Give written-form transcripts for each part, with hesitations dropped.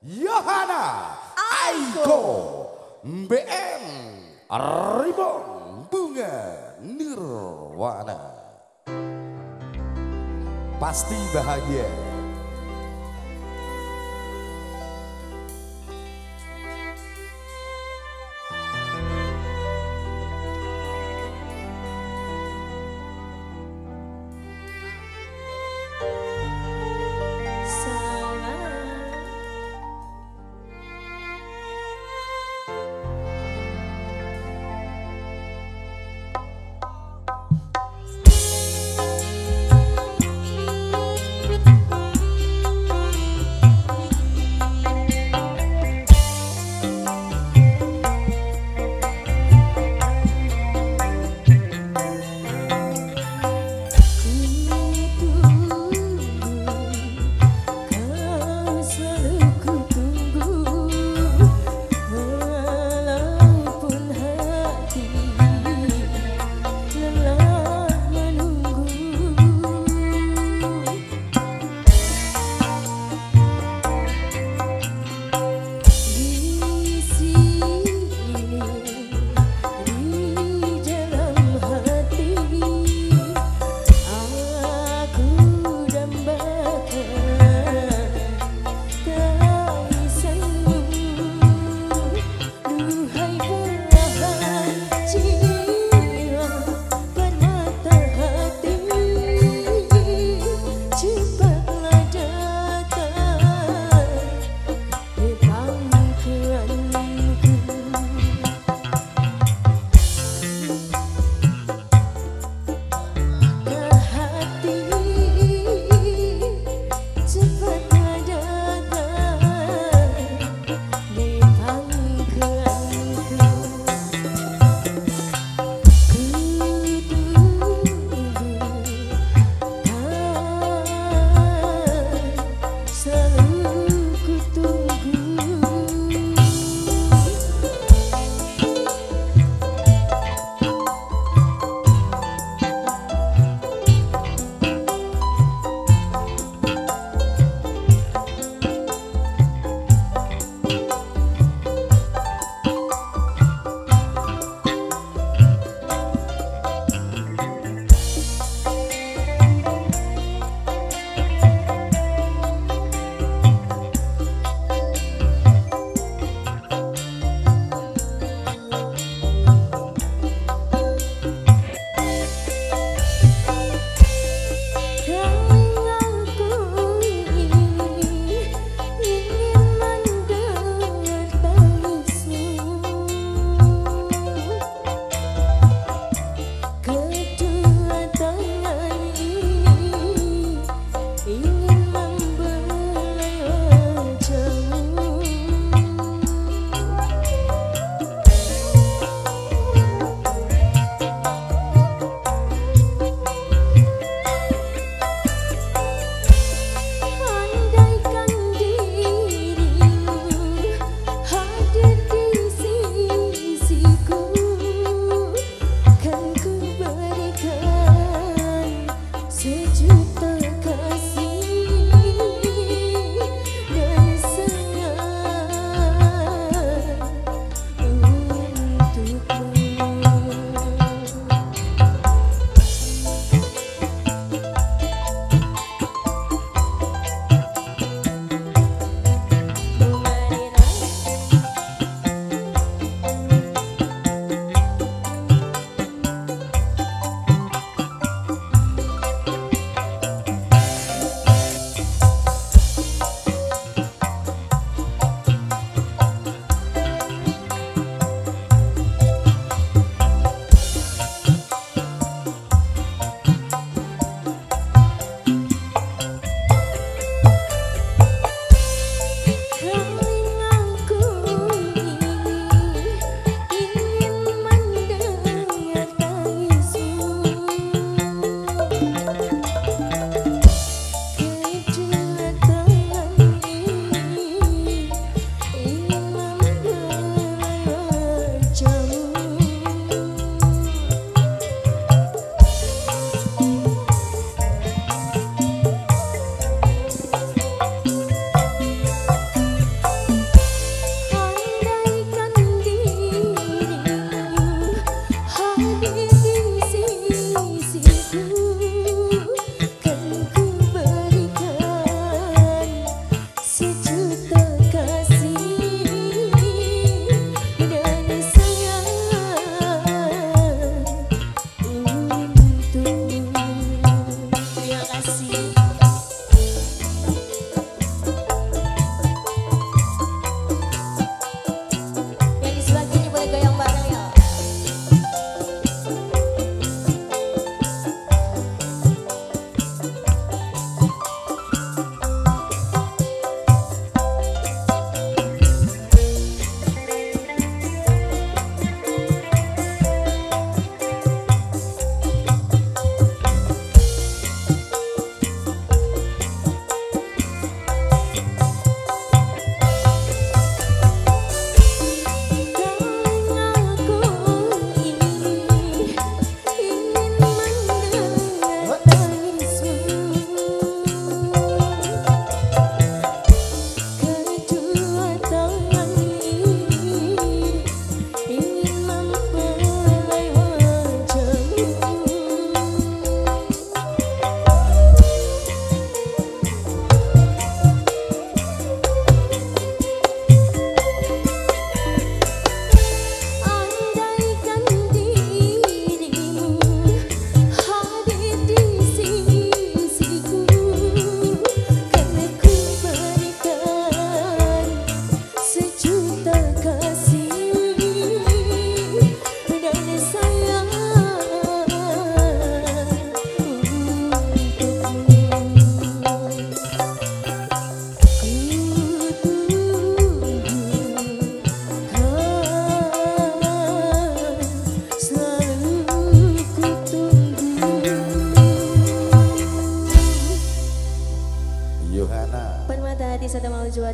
Yohana Aiko BM Ribon Bunga Nirwana. Pasti bahagia.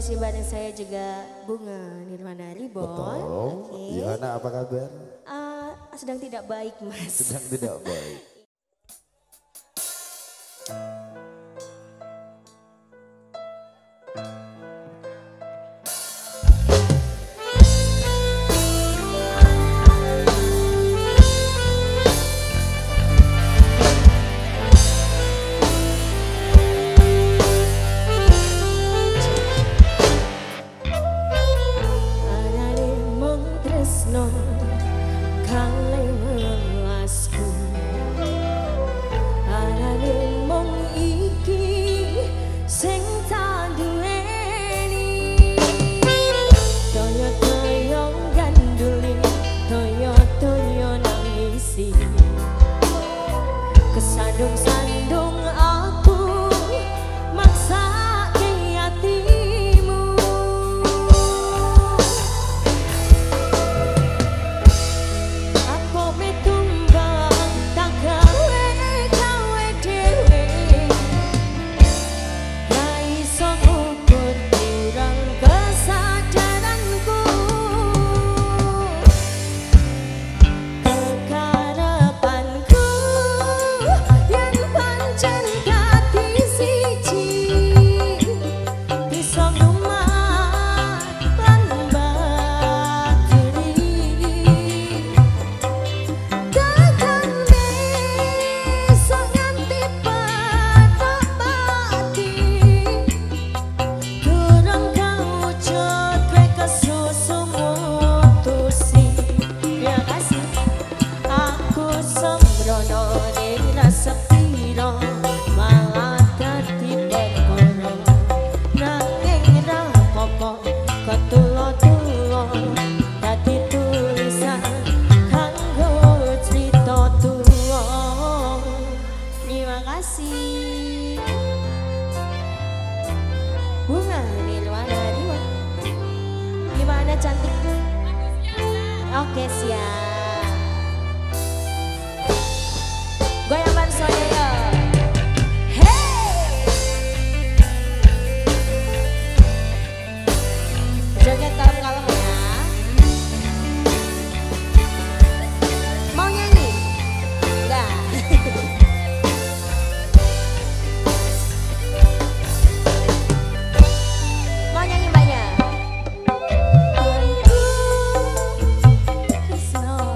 sini bareng saya juga Bunga Nirwana Ribon. Betul. Oke. Gimana apa kabar? Sedang tidak baik, Mas. Sedang tidak baik. Sandung-sandung aku maksa ke hatimu. Apa metumbang tak gawe dewe, ra iso ngukur kurang kesadaranku. Kekarepanku yen pancen dadi siji, bisa ngumah lan baturi. Dadane sok nganti patok pati, durung kawujud kowe kesusu mutusi. Ya kasih aku sembrono ning rasa piro, malah dadi perkara. Nanging ra apa-apa ketulo-tulo dadi tulisan kanggo crita tuwa. Terima kasih. Bunga Nirwana Ribon. Gimana cantik? Oke, siap. Goyang bareng semuanya ya. Hey! Joget kalem-kalem ya. Mau nyanyi? Enggak. Mau nyanyi banyak? Krisno.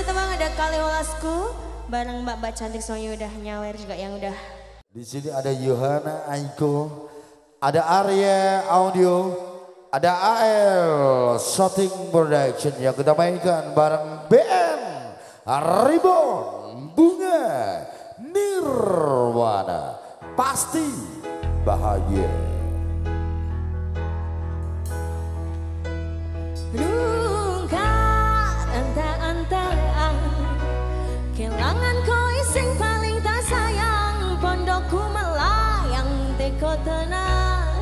tebang ada Kali Walasku bareng Mbak cantik soalnya udah nyawer juga yang udah. Di sini ada Yohana Aiko, ada Arya Audio, ada AL Shooting Production yang kita mainkan bareng BM Ribbon Bunga Nirwana. Pasti bahagia. Rungkat anta-antaan kelangan koi sing paling tak sayang pondokku melayang teko tenang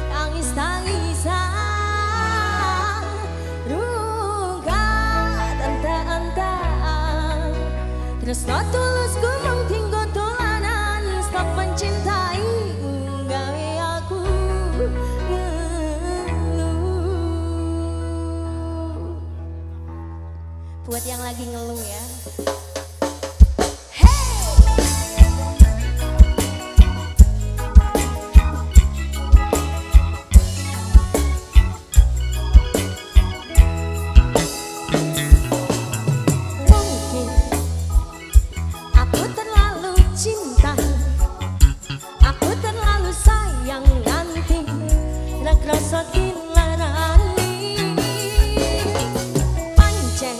tangis-tangisan. Rungkat anta-antaan terus no tulus ku mung tinggo tulanan stop mencintai gawe aku buat yang lagi ngeluh ya. Mungkin aku terlalu cinta, aku terlalu sayang nanti nak rasa dilarani. Pancen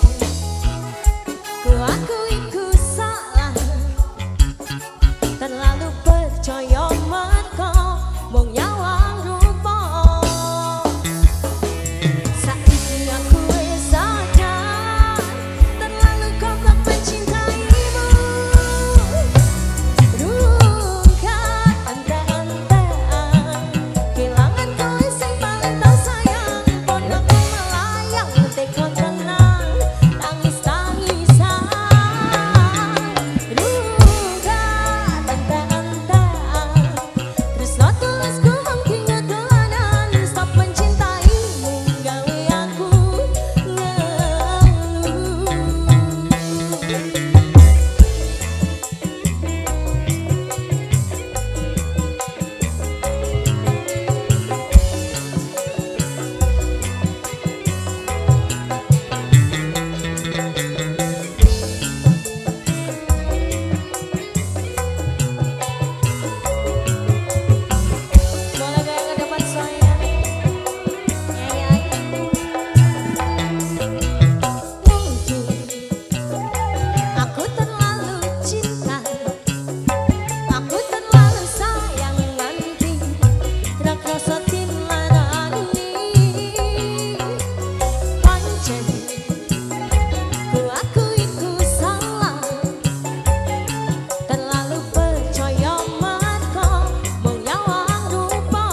aku iku salah, terlalu percaya merko mung nyawang rupa. Saiki aku wis sadar, terlalu goblok mencintaimu. Rungkat anta-antaan kelangan kowe sing paling tak sayang pondokku melayang teko tenang tangis-tangisan. Rungkat anta-antaan terus no tulus ku mung tinggal dolanan stop mencintaimu gawe aku ngeluh. Boleh gaya ke depan saya. Mungkin aku terlalu cinta, aku terlalu sayang nanti rak rasa dilarani. Pancen aku iku salah, terlalu percaya merko mung nyawang rupa.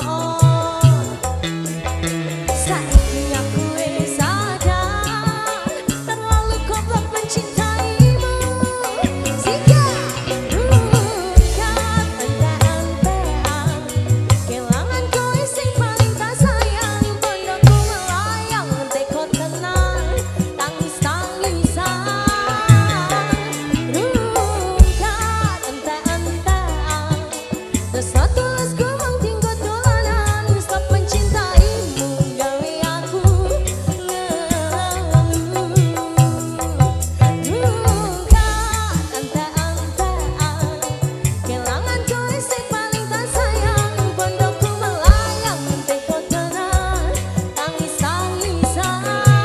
Saiki aku wis sadar, terlalu goblok mencintaimu. Sika rungkat anta-antaan kelangan kowe sing paling tak sayang pondokku melayang teko tenang tangis-tangisan. Rungkat anta-antaan terus no tulus ku mung tinggo dolanan stop mencintaimu gawe aku ngeluh. Rungkat anta-antaan kelangan kowe sing paling tak sayang pondokku melayang teko tenang tangis-tangisan.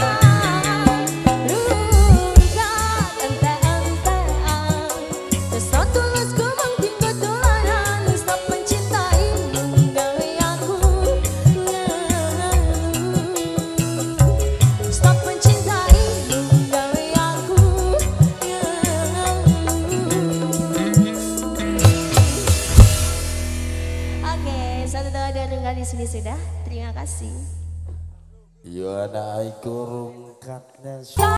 Rungkat anta-antaan terus no tulus ku mung tinggo dolanan stop mencintaimu gawe aku ngeluh. Stop mencintaimu gawe aku ngeluh. Oke, satu doa dan rungkat di sini sudah. Terima kasih. Yohana Aiko rungkatnya.